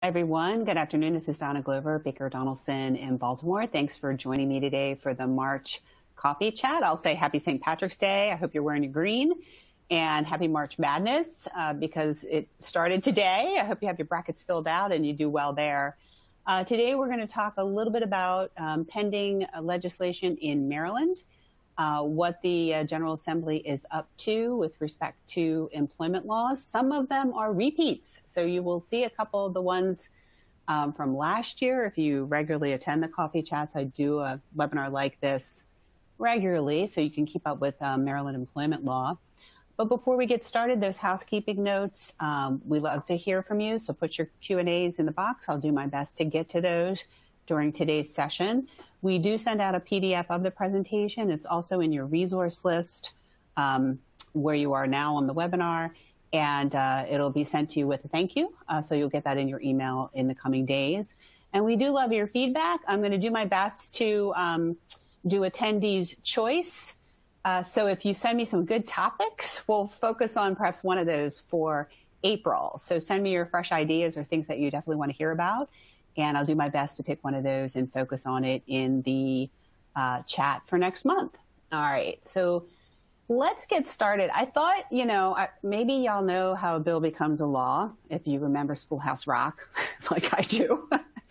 Everyone. Good afternoon. This is Donna Glover, Baker Donaldson in Baltimore. Thanks for joining me today for the March coffee chat. I'll say happy St. Patrick's Day. I hope you're wearing your green, and happy March Madness because it started today. I hope you have your brackets filled out and you do well there. Today we're going to talk a little bit about pending legislation in Maryland, what the General Assembly is up to with respect to employment laws. Some of them are repeats, so you will see a couple of the ones from last year. If you regularly attend the coffee chats, I do a webinar like this regularly so you can keep up with Maryland employment law. But before we get started, those housekeeping notes, we love to hear from you, so put your Q&As in the box. I'll do my best to get to those during today's session. We do send out a PDF of the presentation. It's also in your resource list where you are now on the webinar, and it'll be sent to you with a thank you, so you'll get that in your email in the coming days. And we do love your feedback. I'm going to do my best to do attendees' choice. So if you send me some good topics, we'll focus on perhaps one of those for April. So send me your fresh ideas or things that you definitely want to hear about, and I'll do my best to pick one of those and focus on it in the chat for next month. All right, so let's get started. I thought, you know, maybe y'all know how a bill becomes a law, if you remember Schoolhouse Rock, like I do.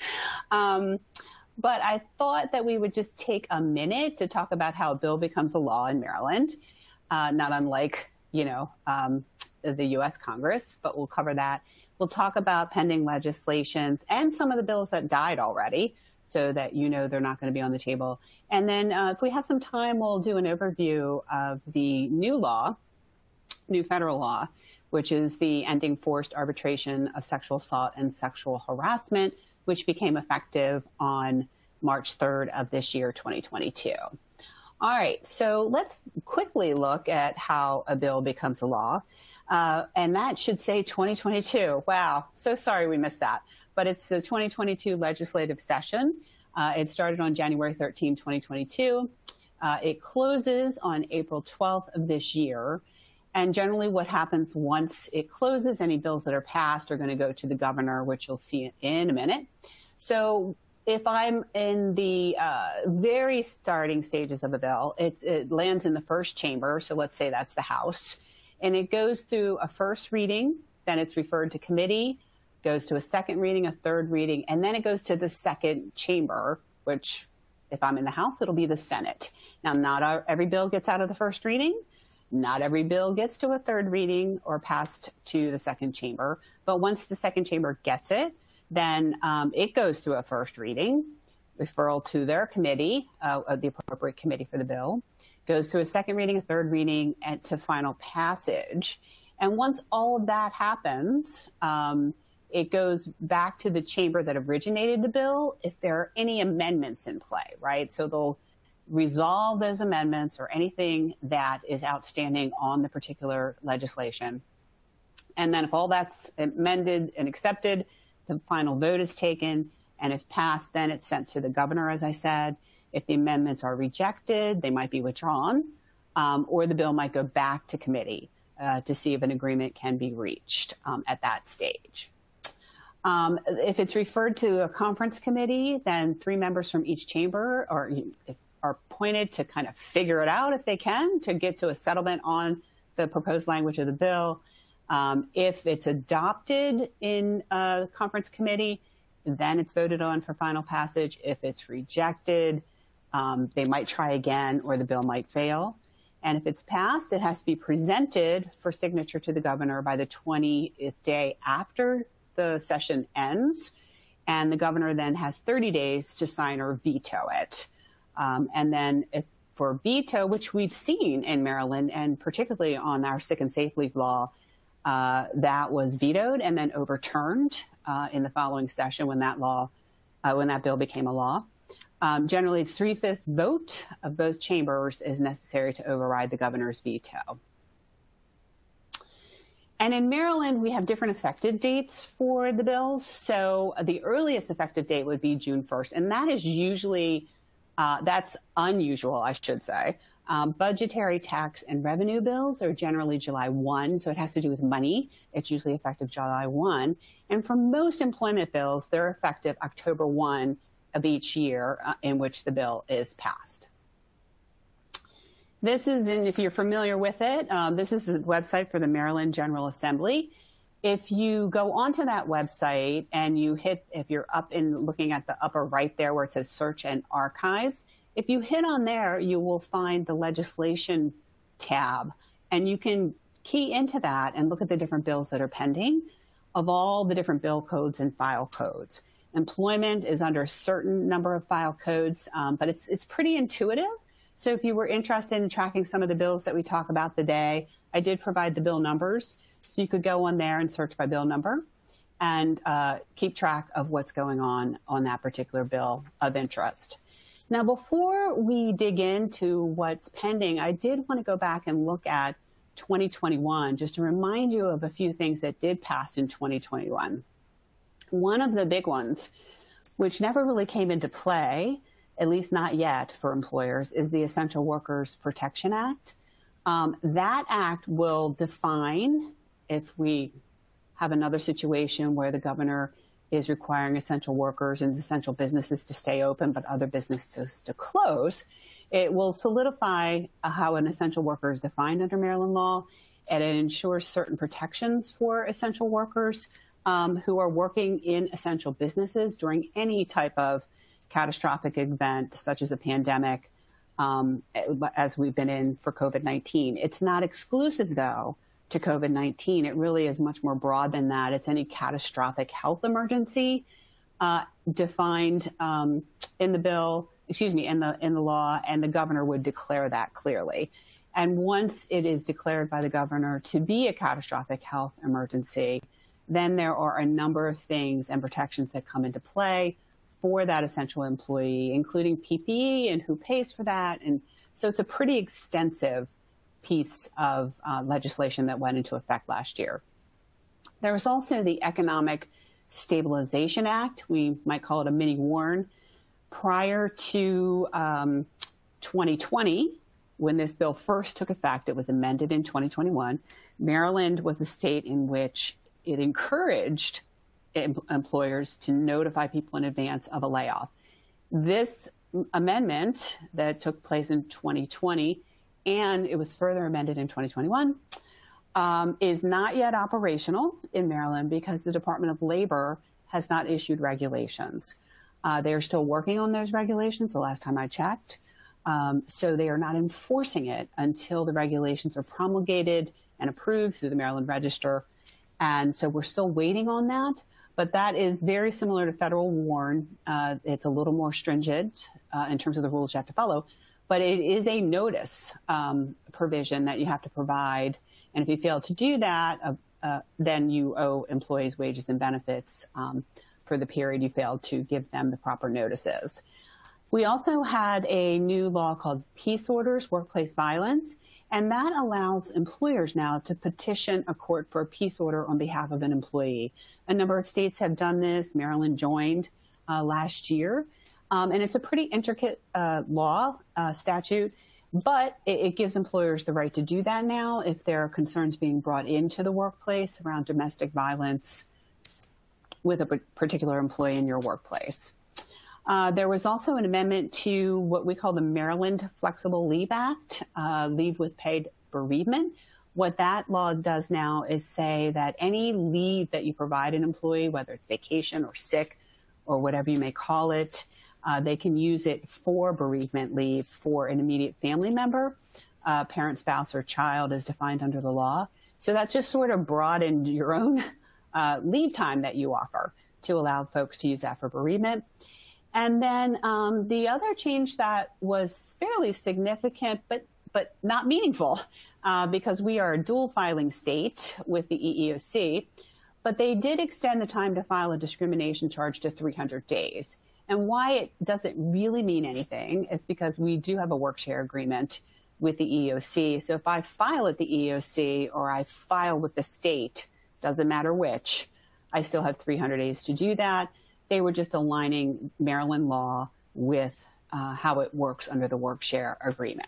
But I thought that we would just take a minute to talk about how a bill becomes a law in Maryland, not unlike, you know, the U.S. Congress, but we'll cover that. We'll talk about pending legislations and some of the bills that died already so that you know they're not going to be on the table. And then if we have some time, we'll do an overview of the new law, new federal law, which is the Ending Forced Arbitration of Sexual Assault and Sexual Harassment, which became effective on March 3rd of this year, 2022. All right, so let's quickly look at how a bill becomes a law. And that should say 2022. Wow, so sorry we missed that. But it's the 2022 legislative session. It started on January 13, 2022. It closes on April 12th of this year. And generally what happens once it closes, any bills that are passed are going to go to the governor, which you'll see in a minute. So if I'm in the very starting stages of a bill, it lands in the first chamber. So let's say that's the House. And it goes through a first reading, then it's referred to committee, goes to a second reading, a third reading, and then it goes to the second chamber, which if I'm in the House, it'll be the Senate. Now, not every bill gets out of the first reading. Not every bill gets to a third reading or passed to the second chamber. But once the second chamber gets it, then it goes through a first reading, referral to their committee, the appropriate committee for the bill, goes through a second reading, a third reading, and to final passage. And once all of that happens, it goes back to the chamber that originated the bill if there are any amendments in play, right? So they'll resolve those amendments or anything that is outstanding on the particular legislation. And then if all that's amended and accepted, the final vote is taken. And if passed, then it's sent to the governor, as I said. If the amendments are rejected, they might be withdrawn, or the bill might go back to committee to see if an agreement can be reached at that stage. If it's referred to a conference committee, then 3 members from each chamber are appointed to kind of figure it out if they can, to get to a settlement on the proposed language of the bill. If it's adopted in a conference committee, then it's voted on for final passage. If it's rejected, they might try again or the bill might fail. And if it's passed, it has to be presented for signature to the governor by the 20th day after the session ends. And the governor then has 30 days to sign or veto it. And then if for veto, which we've seen in Maryland, and particularly on our sick and safe leave law, that was vetoed and then overturned in the following session when that bill became a law. Generally, it's 3/5 vote of both chambers is necessary to override the governor's veto. And in Maryland, we have different effective dates for the bills. So the earliest effective date would be June 1st, and that is usually, that's unusual, I should say, Budgetary, tax, and revenue bills are generally July 1, so it has to do with money. It's usually effective July 1. And for most employment bills, they're effective October 1 of each year in which the bill is passed. This is, and if you're familiar with it, this is the website for the Maryland General Assembly. If you go onto that website and you hit, if you're up in looking at the upper right there where it says Search and Archives, if you hit on there, you will find the legislation tab, and you can key into that and look at the different bills that are pending of all the different bill codes and file codes. Employment is under a certain number of file codes, but it's pretty intuitive. So if you were interested in tracking some of the bills that we talk about today, I did provide the bill numbers. So you could go on there and search by bill number and keep track of what's going on that particular bill of interest. Now, before we dig into what's pending, I did want to go back and look at 2021, just to remind you of a few things that did pass in 2021. One of the big ones, which never really came into play, at least not yet for employers, is the Essential Workers Protection Act. That act will define, if we have another situation where the governor is requiring essential workers and essential businesses to stay open, but other businesses to close, it will solidify how an essential worker is defined under Maryland law, and it ensures certain protections for essential workers who are working in essential businesses during any type of catastrophic event, such as a pandemic, as we've been in for COVID-19. It's not exclusive, though, to COVID-19. It really is much more broad than that. It's any catastrophic health emergency defined in the bill, in the law, and the governor would declare that clearly. And once it is declared by the governor to be a catastrophic health emergency, then there are a number of things and protections that come into play for that essential employee, including PPE and who pays for that. And so it's a pretty extensive piece of legislation that went into effect last year. There was also the Economic Stabilization Act. We might call it a mini WARN. Prior to 2020, when this bill first took effect, it was amended in 2021. Maryland was the state in which it encouraged employers to notify people in advance of a layoff. This amendment that took place in 2020, and it was further amended in 2021, is not yet operational in Maryland because the Department of Labor has not issued regulations. They are still working on those regulations the last time I checked. So they are not enforcing it until the regulations are promulgated and approved through the Maryland Register. And so we're still waiting on that. But that is very similar to federal WARN. It's a little more stringent in terms of the rules you have to follow. But it is a notice provision that you have to provide. And if you fail to do that, then you owe employees wages and benefits for the period you failed to give them the proper notices. We also had a new law called Peace Orders, Workplace Violence, and that allows employers now to petition a court for a peace order on behalf of an employee. A number of states have done this. Maryland joined last year. And it's a pretty intricate law, statute, but it gives employers the right to do that now if there are concerns being brought into the workplace around domestic violence with a particular employee in your workplace. There was also an amendment to what we call the Maryland Flexible Leave Act, leave with paid bereavement. What that law does now is say that any leave that you provide an employee, whether it's vacation or sick or whatever you may call it, they can use it for bereavement leave for an immediate family member, parent, spouse, or child as defined under the law. So that's just sort of broadened your own leave time that you offer to allow folks to use that for bereavement. And then the other change that was fairly significant, but not meaningful, because we are a dual filing state with the EEOC, but they did extend the time to file a discrimination charge to 300 days. And why it doesn't really mean anything is because we do have a work share agreement with the EEOC. So if I file at the EEOC or I file with the state, doesn't matter which, I still have 300 days to do that. They were just aligning Maryland law with how it works under the work share agreement.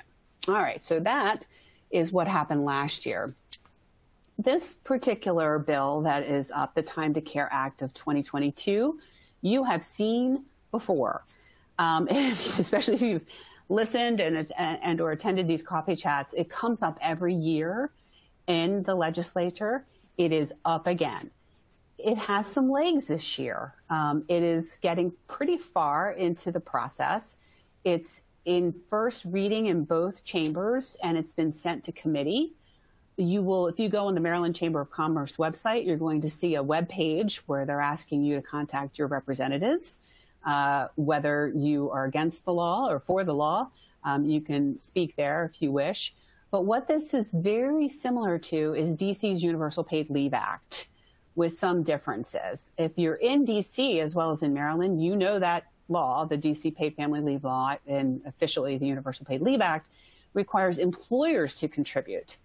All right, so that is what happened last year. This particular bill that is up, the Time to Care Act of 2022, you have seen before, especially if you've listened and or attended these coffee chats. It comes up every year in the legislature. It is up again. It has some legs this year. It is getting pretty far into the process. It's in first reading in both chambers, and it's been sent to committee. You will, if you go on the Maryland Chamber of Commerce website, you're going to see a web page where they're asking you to contact your representatives, whether you are against the law or for the law. You can speak there if you wish. But what this is very similar to is DC's Universal Paid Leave Act, with some differences. If you're in DC as well as in Maryland, you know that law, the DC Paid Family Leave Law, and officially the Universal Paid Leave Act, requires employers to contribute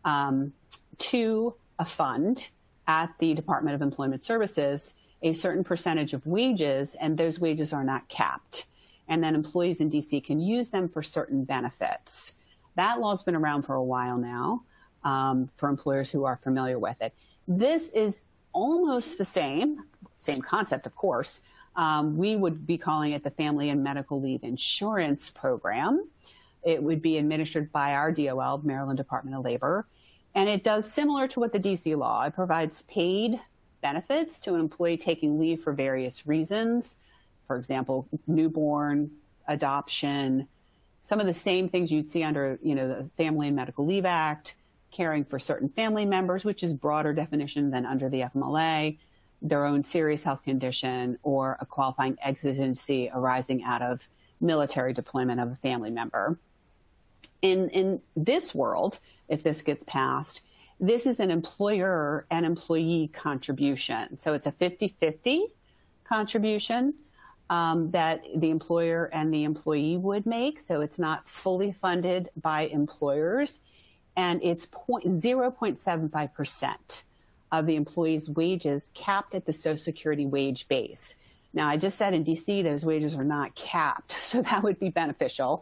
to a fund at the Department of Employment Services, a certain percentage of wages, and those wages are not capped. And then employees in DC can use them for certain benefits. That law's been around for a while now, for employers who are familiar with it. This is almost the same concept, of course. We would be calling it the Family and Medical Leave Insurance Program. It would be administered by our DOL, Maryland Department of Labor. And it does similar to what the DC law. It provides paid benefits to an employee taking leave for various reasons. For example, newborn, adoption, some of the same things you'd see under, the Family and Medical Leave Act, caring for certain family members, which is broader definition than under the FMLA, their own serious health condition, or a qualifying exigency arising out of military deployment of a family member. In this world, if this gets passed, this is an employer and employee contribution. So it's a 50-50 contribution that the employer and the employee would make. So it's not fully funded by employers. And it's 0.75% of the employee's wages capped at the Social Security wage base. Now, I just said in DC, those wages are not capped. So that would be beneficial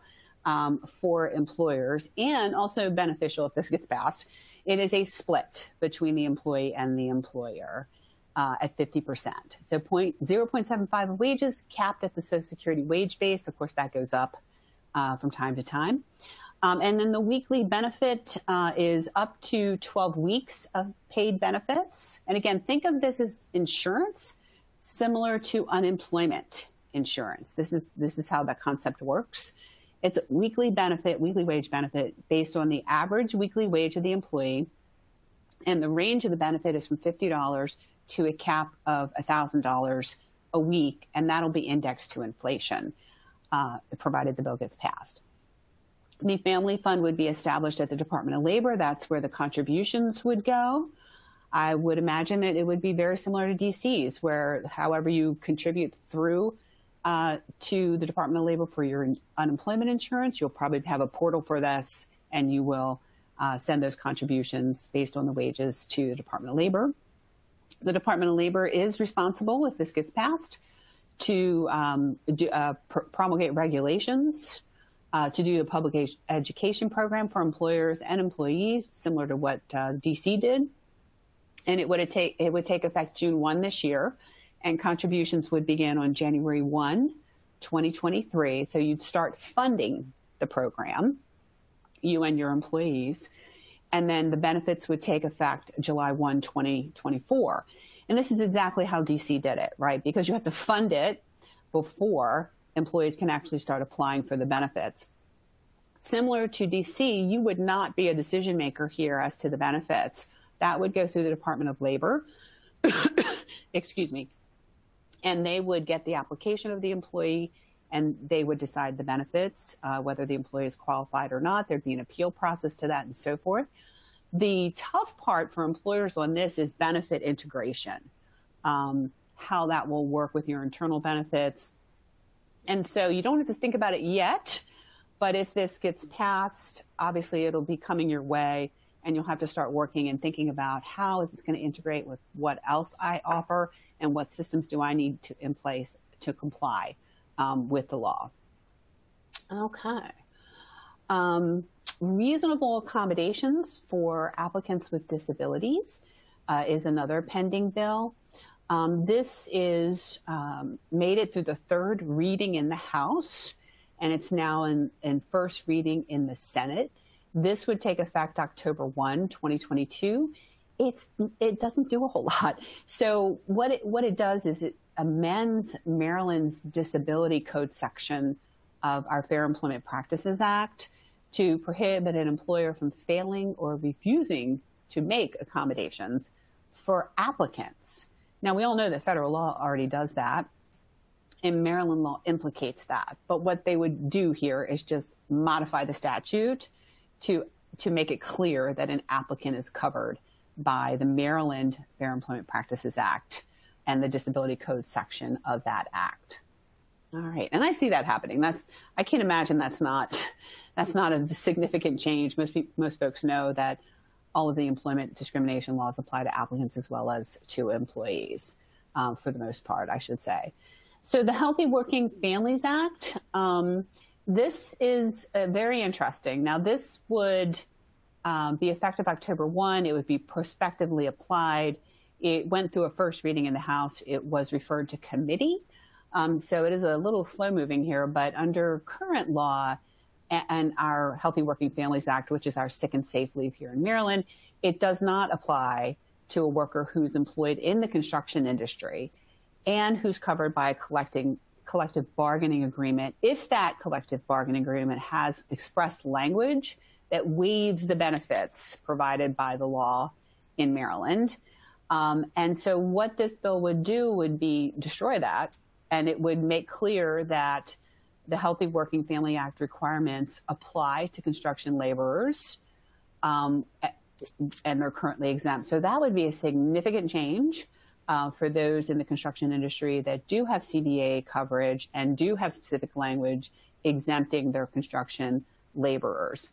for employers, and also beneficial if this gets passed. It is a split between the employee and the employer at 50%. So 0.75 of wages capped at the Social Security wage base. Of course, that goes up from time to time. And then the weekly benefit is up to 12 weeks of paid benefits. And again, think of this as insurance, similar to unemployment insurance. This is how the concept works. It's a weekly benefit, weekly wage benefit, based on the average weekly wage of the employee. And the range of the benefit is from $50 to a cap of $1,000 a week. And that'll be indexed to inflation, provided the bill gets passed. The family fund would be established at the Department of Labor. That's where the contributions would go. I would imagine that it would be very similar to DC's, where however you contribute through to the Department of Labor for your unemployment insurance, you'll probably have a portal for this, and you will send those contributions based on the wages to the Department of Labor. The Department of Labor is responsible, if this gets passed, to promulgate regulations, to do a public education program for employers and employees, similar to what DC did. And it would take effect June 1 this year, and contributions would begin on January 1, 2023. So you'd start funding the program, you and your employees, and then the benefits would take effect July 1, 2024. And this is exactly how DC did it, right? Because you have to fund it before employees can actually start applying for the benefits. Similar to DC, you would not be a decision maker here as to the benefits. That would go through the Department of Labor, excuse me, and they would get the application of the employee, and they would decide the benefits, whether the employee is qualified or not. There'd be an appeal process to that and so forth. The tough part for employers on this is benefit integration, how that will work with your internal benefits. And so you don't have to think about it yet, but if this gets passed, obviously it'll be coming your way, and you'll have to start working and thinking about how is this going to integrate with what else I offer and what systems do I need in place to comply with the law. Okay. Reasonable accommodations for applicants with disabilities is another pending bill. This is made it through the third reading in the House, and it's now in first reading in the Senate. This would take effect October 1, 2022. It doesn't do a whole lot. So what it does is it amends Maryland's Disability Code section of our Fair Employment Practices Act to prohibit an employer from failing or refusing to make accommodations for applicants. Now, we all know that federal law already does that, and Maryland law implicates that. But what they would do here is just modify the statute to make it clear that an applicant is covered by the Maryland Fair Employment Practices Act and the Disability Code section of that act. All right, and I see that happening. I can't imagine that's not a significant change. Most folks know that all of the employment discrimination laws apply to applicants as well as to employees, for the most part, I should say. So the Healthy Working Families Act, this is very interesting. Now, this would be effective October 1. It would be prospectively applied. It went through a first reading in the House. It was referred to committee. So it is a little slow moving here, but under current law and our Healthy Working Families Act, which is our sick and safe leave here in Maryland, it does not apply to a worker who's employed in the construction industry and who's covered by a collective bargaining agreement if that collective bargaining agreement has expressed language that waives the benefits provided by the law in Maryland. And so what this bill would do would be destroy that, and it would make clear that the Healthy Working Family Act requirements apply to construction laborers, and they're currently exempt. So that would be a significant change for those in the construction industry that do have CBA coverage and do have specific language exempting their construction laborers.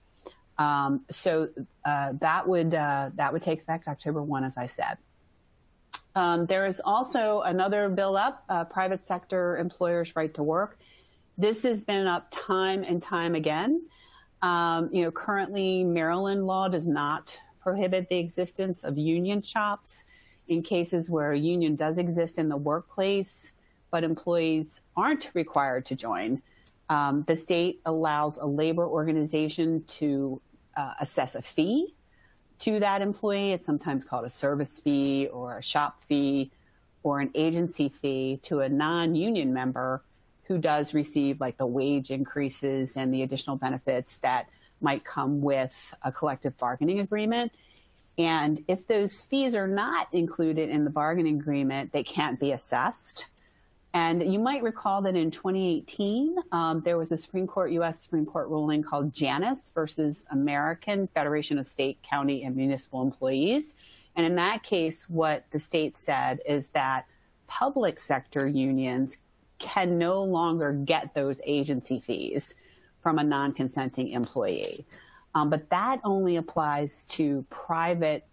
So that would take effect October 1, as I said. There is also another bill up, private sector employers' right to work. This has been up time and time again. Currently, Maryland law does not prohibit the existence of union shops in cases where a union does exist in the workplace, but employees aren't required to join. The state allows a labor organization to assess a fee to that employee. It's sometimes called a service fee or a shop fee or an agency fee to a non-union member who does receive like the wage increases and the additional benefits that might come with a collective bargaining agreement. And if those fees are not included in the bargaining agreement, they can't be assessed. And you might recall that in 2018, there was a U.S. Supreme Court ruling called Janus versus American Federation of State, County, and Municipal Employees. And in that case, what the state said is that public sector unions can no longer get those agency fees from a non-consenting employee. But that only applies to public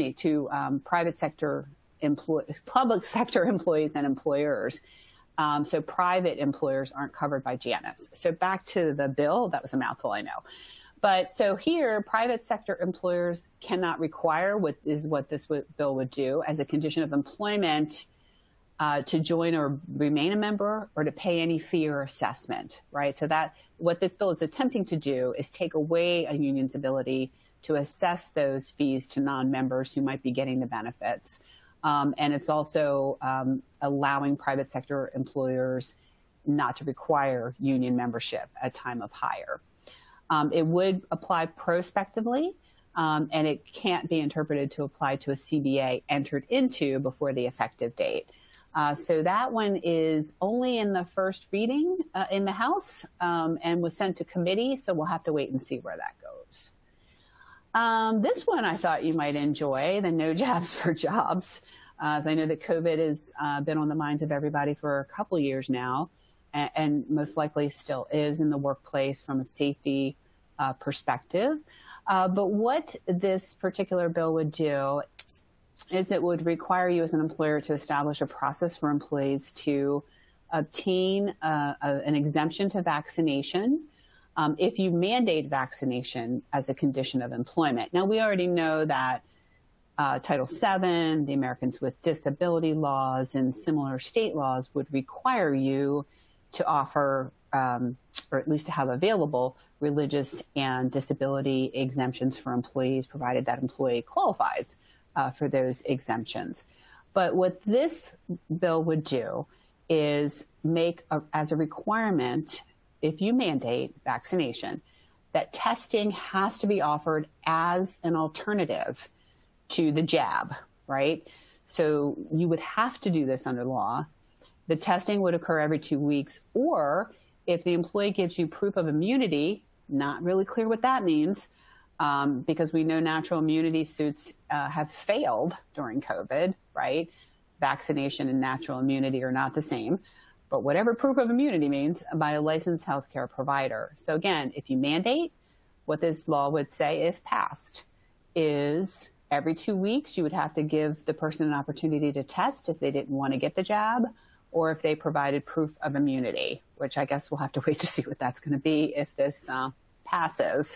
sector employees and employers. So private employers aren't covered by Janus. So back to the bill, that was a mouthful, I know. But so here, private sector employers cannot require what this bill would do as a condition of employment to join or remain a member or to pay any fee or assessment, right? So that what this bill is attempting to do is take away a union's ability to assess those fees to non-members who might be getting the benefits. And it's also allowing private sector employers not to require union membership at time of hire. It would apply prospectively, and it can't be interpreted to apply to a CBA entered into before the effective date. So that one is only in the first reading in the House and was sent to committee, so we'll have to wait and see where that goes. This one I thought you might enjoy, the No Jabs for Jobs, as I know that COVID has been on the minds of everybody for a couple years now, and most likely still is in the workplace from a safety perspective. But what this particular bill would do is it would require you as an employer to establish a process for employees to obtain an exemption to vaccination if you mandate vaccination as a condition of employment. Now, we already know that Title VII, the Americans with Disability laws, and similar state laws would require you to offer, or at least to have available, religious and disability exemptions for employees, provided that employee qualifies for those exemptions. But what this bill would do is make as a requirement, if you mandate vaccination, that testing has to be offered as an alternative to the jab, right? So you would have to do this under law. The testing would occur every 2 weeks, or if the employee gives you proof of immunity, not really clear what that means, because we know natural immunity suits have failed during COVID, right? Vaccination and natural immunity are not the same, but whatever proof of immunity means, by a licensed healthcare provider. So again, if you mandate, what this law would say, if passed, is every 2 weeks, you would have to give the person an opportunity to test if they didn't want to get the jab, or if they provided proof of immunity, which I guess we'll have to wait to see what that's going to be if this passes.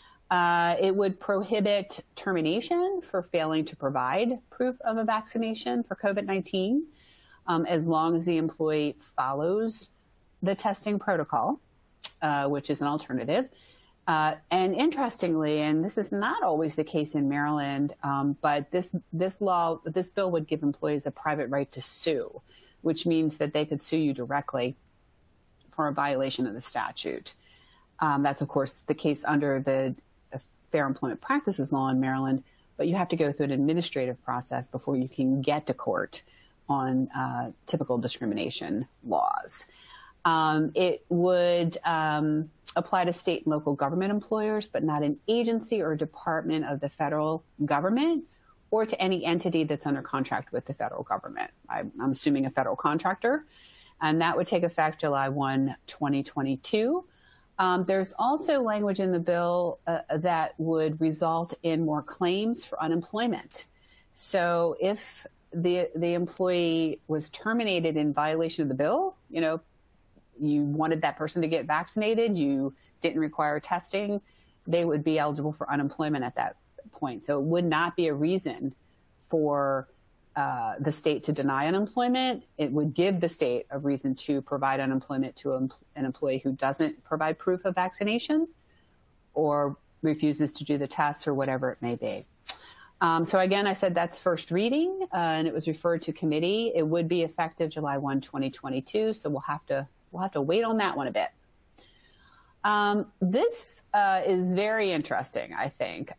It would prohibit termination for failing to provide proof of a vaccination for COVID-19, as long as the employee follows the testing protocol, which is an alternative. And interestingly, and this is not always the case in Maryland, but this bill would give employees a private right to sue, which means that they could sue you directly for a violation of the statute. That's, of course, the case under the Fair Employment Practices Law in Maryland, but you have to go through an administrative process before you can get to court on typical discrimination laws. It would apply to state and local government employers, but not an agency or department of the federal government, or to any entity that's under contract with the federal government. I'm assuming a federal contractor, and that would take effect July 1, 2022. There's also language in the bill that would result in more claims for unemployment. So if the employee was terminated in violation of the bill, you wanted that person to get vaccinated, you didn't require testing, they would be eligible for unemployment at that point. So it would not be a reason for the state to deny unemployment. It would give the state a reason to provide unemployment to an employee who doesn't provide proof of vaccination or refuses to do the tests or whatever it may be. So again, I said that's first reading, and it was referred to committee. It would be effective July 1, 2022. So we'll have to wait on that one a bit. This is very interesting, I think.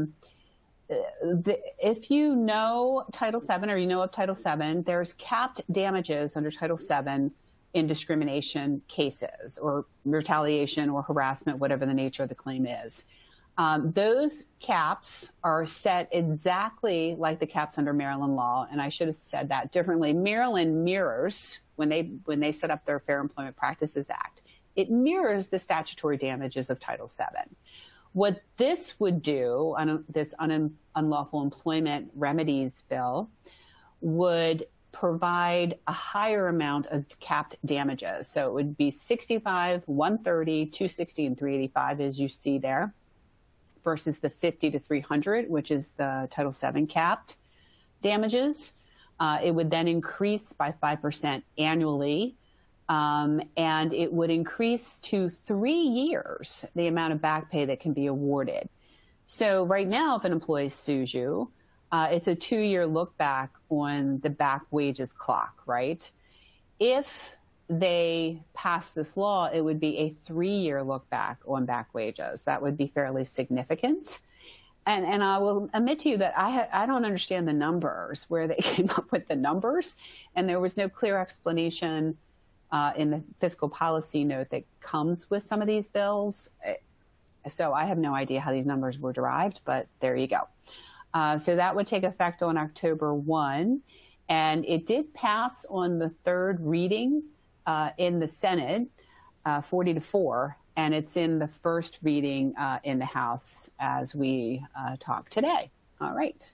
If you know Title VII, or you know of Title VII, there's capped damages under Title VII in discrimination cases, or retaliation or harassment, whatever the nature of the claim is. Those caps are set exactly like the caps under Maryland law, and I should have said that differently. Maryland mirrors, when they set up their Fair Employment Practices Act, it mirrors the statutory damages of Title VII. What this would do, this unlawful employment remedies bill, would provide a higher amount of capped damages. So it would be 65, 130, 260, and 385, as you see there, versus the 50 to 300, which is the Title VII capped damages. It would then increase by 5% annually. And it would increase to 3 years the amount of back pay that can be awarded. So right now, if an employee sues you, it's a 2-year look back on the back wages clock, right? If they pass this law, it would be a 3-year look back on back wages. That would be fairly significant. And I will admit to you that I don't understand the numbers, where they came up with the numbers, and there was no clear explanation in the fiscal policy note that comes with some of these bills. So I have no idea how these numbers were derived, but there you go. So that would take effect on October 1. And it did pass on the third reading in the Senate, 40 to 4. And it's in the first reading in the House as we talk today. All right.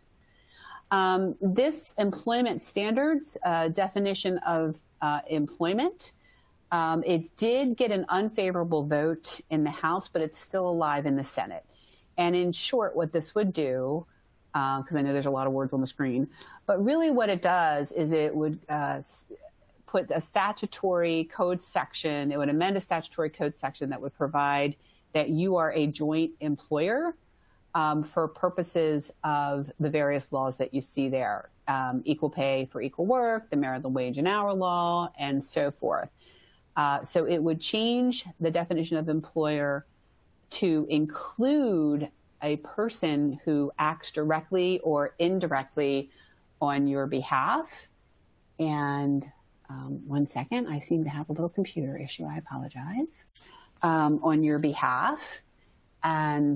This employment standards definition of employment It did get an unfavorable vote in the House, but it's still alive in the Senate. And in short, what this would do, because I know there's a lot of words on the screen, but really what it does is it would put a statutory code section, it would amend a statutory code section that would provide that you are a joint employer for purposes of the various laws that you see there, equal pay for equal work, the Merit Wage and Hour Law, and so forth. So it would change the definition of employer to include a person who acts directly or indirectly on your behalf. And 1 second, I seem to have a little computer issue. I apologize. On your behalf. And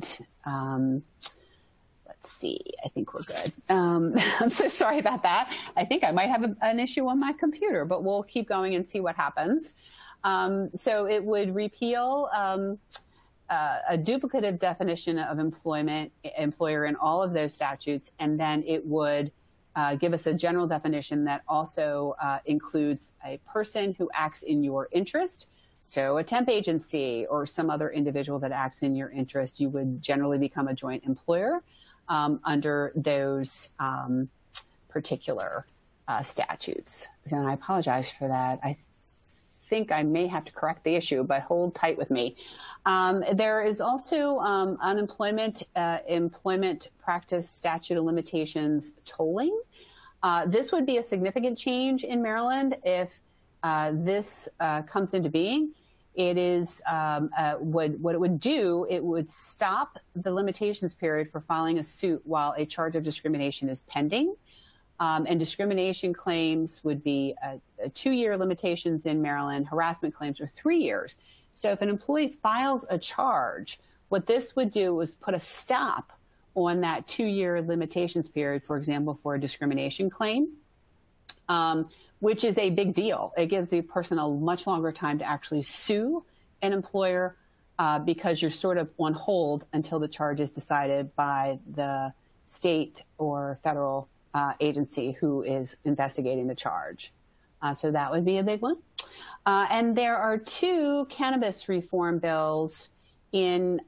let's see, I think we're good. I'm so sorry about that. I think I might have an issue on my computer, but we'll keep going and see what happens. So it would repeal a duplicative definition of employer in all of those statutes, and then it would give us a general definition that also includes a person who acts in your interest. So a temp agency or some other individual that acts in your interest, you would generally become a joint employer under those particular statutes. And I apologize for that. I think I may have to correct the issue, but hold tight with me. There is also unemployment employment practice statute of limitations tolling. This would be a significant change in Maryland if this comes into being. It is what it would do, it would stop the limitations period for filing a suit while a charge of discrimination is pending. And discrimination claims would be a 2-year limitations in Maryland. Harassment claims are 3 years. So if an employee files a charge, what this would do is put a stop on that 2-year limitations period, for example, for a discrimination claim, which is a big deal. It gives the person a much longer time to actually sue an employer because you're sort of on hold until the charge is decided by the state or federal agency who is investigating the charge. So that would be a big one. And there are 2 cannabis reform bills in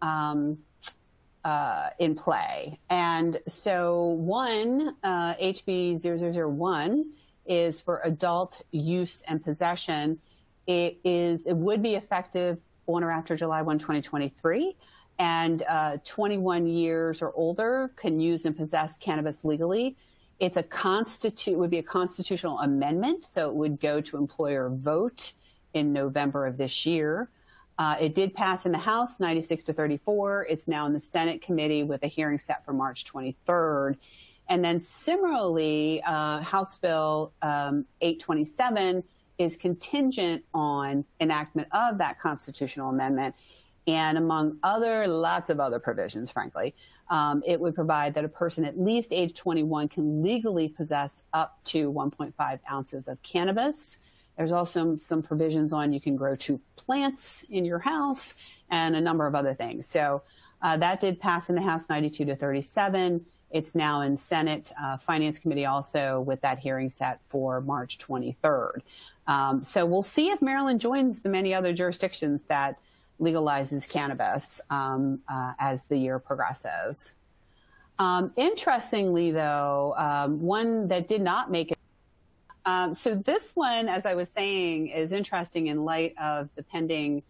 play. And so one, HB 0001, is for adult use and possession. It would be effective on or after July 1, 2023. And 21 years or older can use and possess cannabis legally. It would be a constitutional amendment, so it would go to employer vote in November of this year. It did pass in the House, 96-34. It's now in the Senate committee with a hearing set for March 23rd. And then similarly, House Bill 827 is contingent on enactment of that constitutional amendment. And among lots of other provisions, frankly, it would provide that a person at least age 21 can legally possess up to 1.5 ounces of cannabis. There's also some provisions on you can grow 2 plants in your house and a number of other things. So that did pass in the House, 92-37. It's now in Senate Finance Committee also with that hearing set for March 23rd. So we'll see if Maryland joins the many other jurisdictions that legalizes cannabis as the year progresses. Interestingly, though, one that did not make it. So this one, as I was saying, is interesting in light of the pending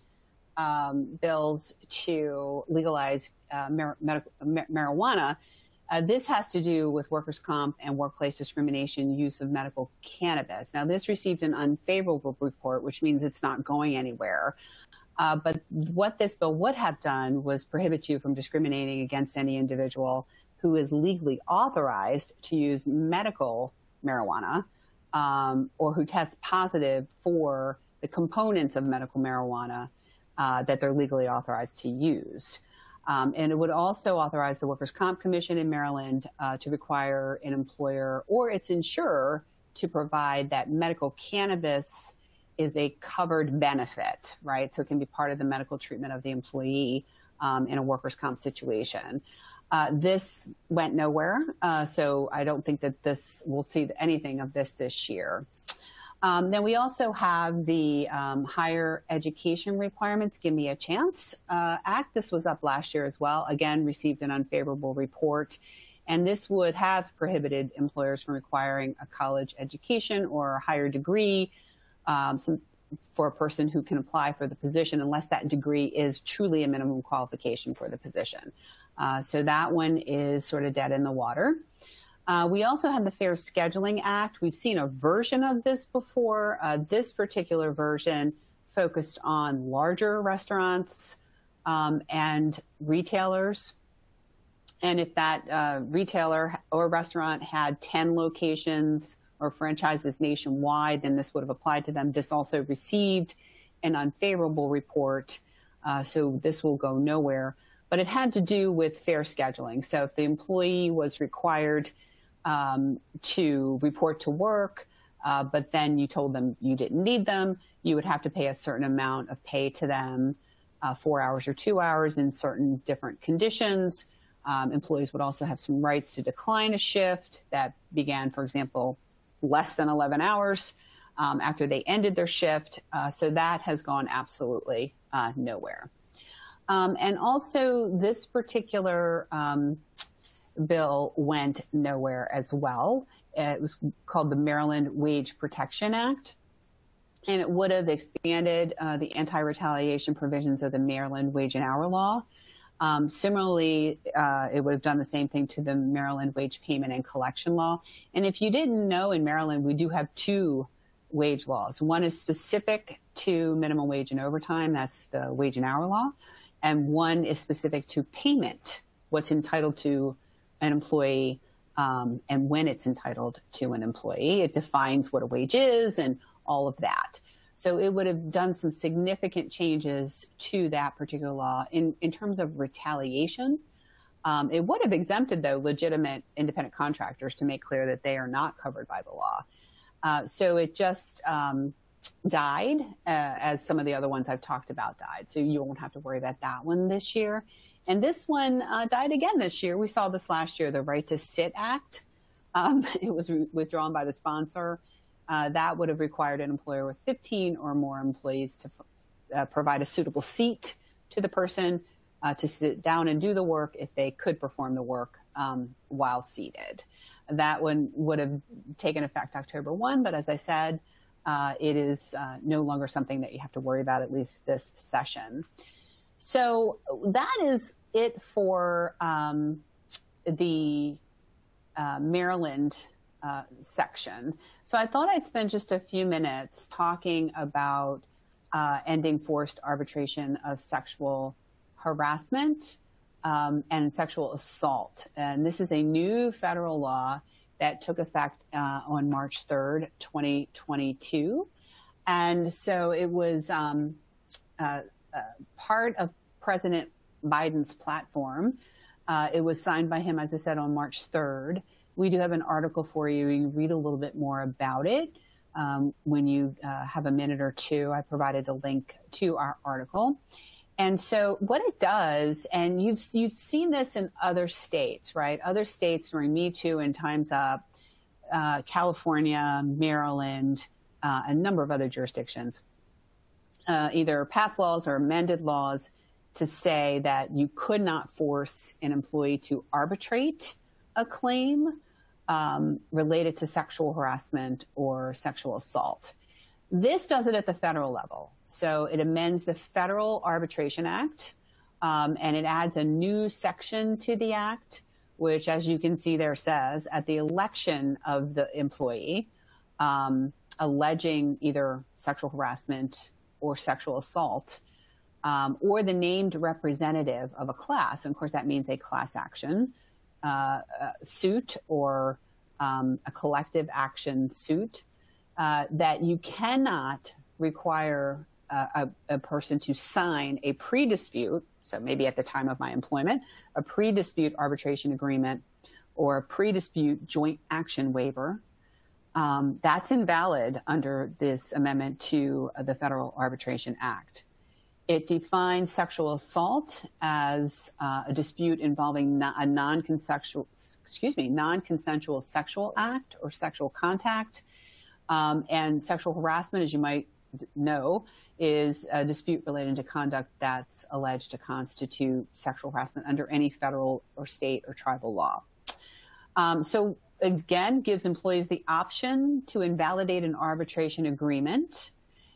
bills to legalize marijuana. This has to do with workers' comp and workplace discrimination use of medical cannabis. Now, this received an unfavorable report, which means it's not going anywhere. But what this bill would have done was prohibit you from discriminating against any individual who is legally authorized to use medical marijuana or who tests positive for the components of medical marijuana that they're legally authorized to use. And it would also authorize the Workers' Comp Commission in Maryland to require an employer or its insurer to provide that medical cannabis is a covered benefit, right? So it can be part of the medical treatment of the employee in a workers' comp situation. This went nowhere, so I don't think that we'll see anything of this year. Then we also have the Higher Education Requirements Give Me a Chance Act. This was up last year as well. Again, received an unfavorable report. And this would have prohibited employers from requiring a college education or a higher degree for a person who can apply for the position unless that degree is truly a minimum qualification for the position. So that one is sort of dead in the water. We also have the Fair Scheduling Act. We've seen a version of this before. This particular version focused on larger restaurants and retailers. And if that retailer or restaurant had 10 locations or franchises nationwide, then this would have applied to them. This also received an unfavorable report, so this will go nowhere. But it had to do with fair scheduling. So if the employee was required to report to work, but then you told them you didn't need them, you would have to pay a certain amount of pay to them, 4 hours or 2 hours in certain different conditions. Employees would also have some rights to decline a shift that began, for example, less than 11 hours after they ended their shift. So that has gone absolutely nowhere. And also this particular bill went nowhere as well. It was called the Maryland Wage Protection Act. And it would have expanded the anti-retaliation provisions of the Maryland Wage and Hour Law. Similarly, it would have done the same thing to the Maryland Wage Payment and Collection Law. And if you didn't know, in Maryland, we do have two wage laws. One is specific to minimum wage and overtime. That's the Wage and Hour Law. And one is specific to payment, what's entitled to an employee and when it's entitled to an employee. It defines what a wage is and all of that. So it would have done some significant changes to that particular law in terms of retaliation. It would have exempted, though, legitimate independent contractors to make clear that they are not covered by the law. So it just died, as some of the other ones I've talked about died. So you won't have to worry about that one this year. And this one died again this year. We saw this last year, the Right to Sit Act. It was withdrawn by the sponsor. That would have required an employer with 15 or more employees to provide a suitable seat to the person to sit down and do the work if they could perform the work while seated. That one would have taken effect October 1, but as I said, it is no longer something that you have to worry about, at least this session. So that is it for the Maryland section. So I thought I'd spend just a few minutes talking about ending forced arbitration of sexual harassment and sexual assault. And this is a new federal law that took effect on March 3rd, 2022. And so it was part of President Biden's platform. It was signed by him, as I said, on March 3rd. We do have an article for you. You can read a little bit more about it when you have a minute or two. I provided a link to our article. And so what it does, and you've seen this in other states, right? Other states during Me Too and Time's Up, California, Maryland, a number of other jurisdictions, either passed laws or amended laws to say that you could not force an employee to arbitrate a claim related to sexual harassment or sexual assault. This does it at the federal level. So it amends the Federal Arbitration Act, and it adds a new section to the act, which, as you can see there, says at the election of the employee alleging either sexual harassment or sexual assault, or the named representative of a class, and of course that means a class action suit or a collective action suit, that you cannot require a person to sign a pre-dispute, so maybe at the time of my employment, a pre-dispute arbitration agreement or a pre-dispute joint action waiver. That's invalid under this amendment to the Federal Arbitration Act. It defines sexual assault as a dispute involving a non-consensual sexual act or sexual contact And sexual harassment, as you might know, is a dispute related to conduct that's alleged to constitute sexual harassment under any federal or state or tribal law. So again, gives employees the option to invalidate an arbitration agreement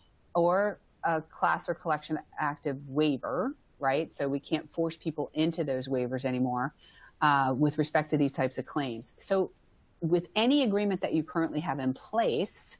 or a class or collection active waiver, right? So we can't force people into those waivers anymore with respect to these types of claims. So with any agreement that you currently have in place,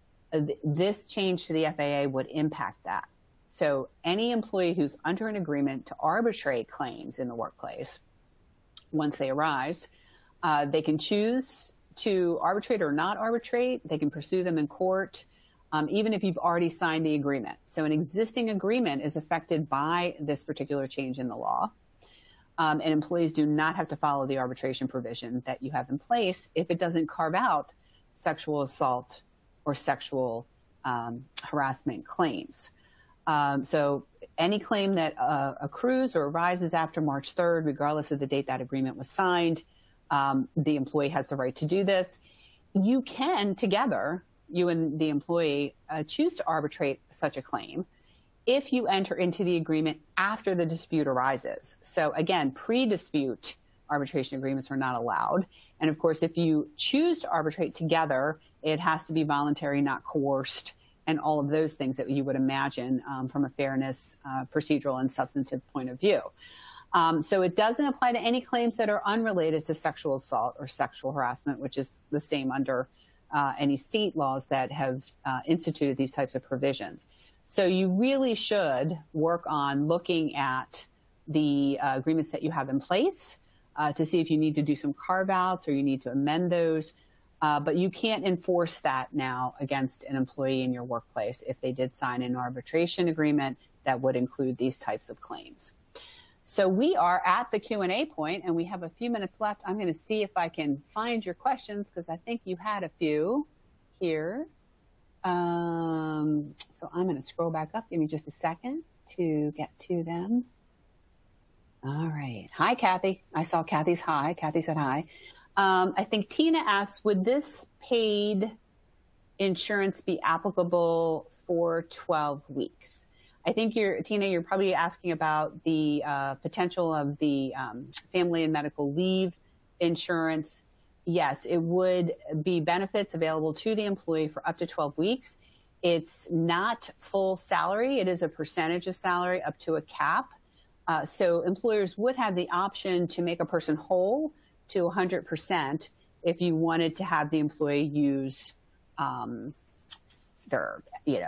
this change to the FAA would impact that. So any employee who's under an agreement to arbitrate claims in the workplace, once they arise, they can choose to arbitrate or not arbitrate. They can pursue them in court, even if you've already signed the agreement. So an existing agreement is affected by this particular change in the law. And employees do not have to follow the arbitration provision that you have in place if it doesn't carve out sexual assault or sexual harassment claims. So any claim that accrues or arises after March 3rd, regardless of the date that agreement was signed, the employee has the right to do this. You can together, you and the employee, choose to arbitrate such a claim if you enter into the agreement after the dispute arises. So again, pre-dispute arbitration agreements are not allowed. And of course, if you choose to arbitrate together, it has to be voluntary, not coerced, and all of those things that you would imagine from a fairness, procedural, and substantive point of view. So it doesn't apply to any claims that are unrelated to sexual assault or sexual harassment, which is the same under any state laws that have instituted these types of provisions. So you really should work on looking at the agreements that you have in place to see if you need to do some carve-outs or you need to amend those. But you can't enforce that now against an employee in your workplace if they did sign an arbitration agreement that would include these types of claims. So we are at the Q&A point, and we have a few minutes left. I'm going to see if I can find your questions because I think you had a few here. So I'm going to scroll back up. Give me just a second to get to them. All right. Hi, Kathy. I saw Kathy's hi. Kathy said hi. I think Tina asks, would this paid insurance be applicable for 12 weeks? I think Tina, you're probably asking about the potential of the family and medical leave insurance. Yes, it would be benefits available to the employee for up to 12 weeks. It's not full salary. It is a percentage of salary up to a cap. So employers would have the option to make a person whole to 100% if you wanted to have the employee use their,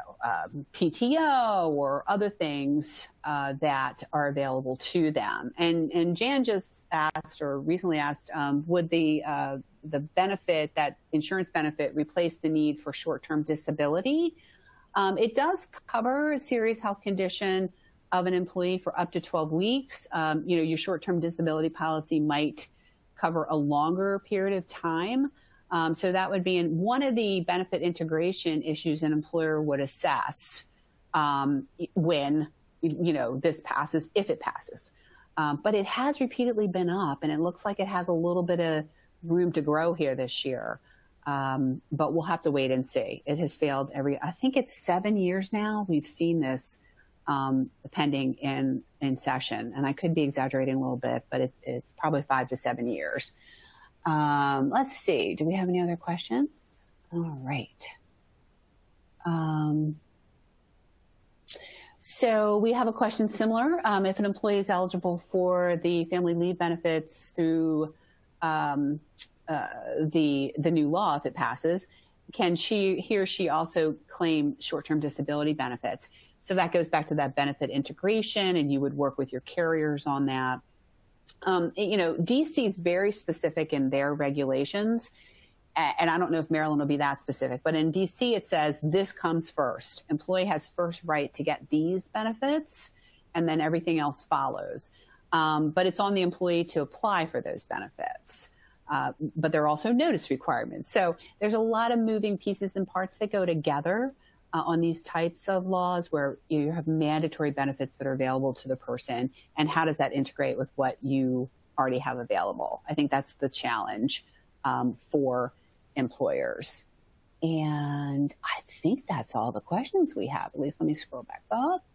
PTO or other things that are available to them. And Jan just asked, or recently asked, would the benefit, that insurance benefit, replace the need for short-term disability? It does cover a serious health condition of an employee for up to 12 weeks. Your short-term disability policy might cover a longer period of time. So that would be in one of the benefit integration issues an employer would assess when, this passes, if it passes. But it has repeatedly been up, and it looks like it has a little bit of room to grow here this year. But we'll have to wait and see. It has failed I think it's 7 years now. We've seen this pending in session. And I could be exaggerating a little bit, but it's probably 5 to 7 years. Let's see. Do we have any other questions? All right. So we have a question similar. If an employee is eligible for the family leave benefits through the new law, if it passes, can he or she also claim short-term disability benefits? So that goes back to that benefit integration, and you would work with your carriers on that. DC is very specific in their regulations, and I don't know if Maryland will be that specific, but in DC it says this comes first. Employee has first right to get these benefits, and then everything else follows. But it's on the employee to apply for those benefits. But there are also notice requirements. So there's a lot of moving pieces and parts that go together on these types of laws where you have mandatory benefits that are available to the person, and how does that integrate with what you already have available? I think that's the challenge for employers. And I think that's all the questions we have. At least let me scroll back up.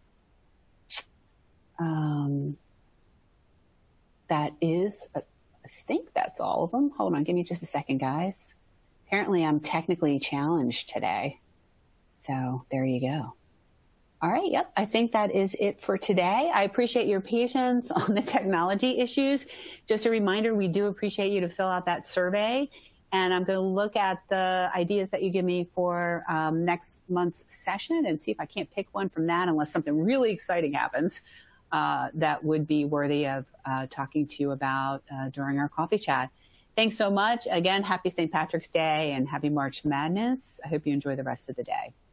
That is, I think that's all of them. Hold on, give me just a second, guys. Apparently I'm technically challenged today. So there you go. All right, yep, I think that is it for today. I appreciate your patience on the technology issues. Just a reminder, we do appreciate you to fill out that survey. And I'm going to look at the ideas that you give me for next month's session and see if I can't pick one from that, unless something really exciting happens that would be worthy of talking to you about during our coffee chat. Thanks so much. Again, happy St. Patrick's Day and happy March Madness. I hope you enjoy the rest of the day.